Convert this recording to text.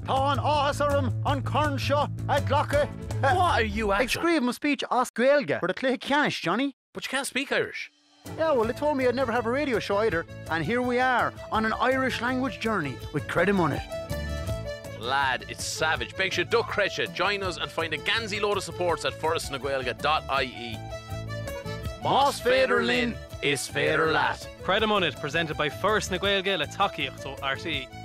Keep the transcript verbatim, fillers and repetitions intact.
Tá an ásarum an cornshaw at Glocke. What are you at, John? Creidim speech as Gaeilge for the Clay Canish, Johnny. But you can't speak Irish. Yeah, well, they told me I'd never have a radio show either. And here we are, on an Irish language journey with Creidim Ionat. Lad, it's savage. Make sure duck cresha, join us and find a ganzy load of supports at forasnagaeilge dot I E. Más féidir linn is féidir leat. Creidim Ionat, presented by forasnagaeilge dot I E.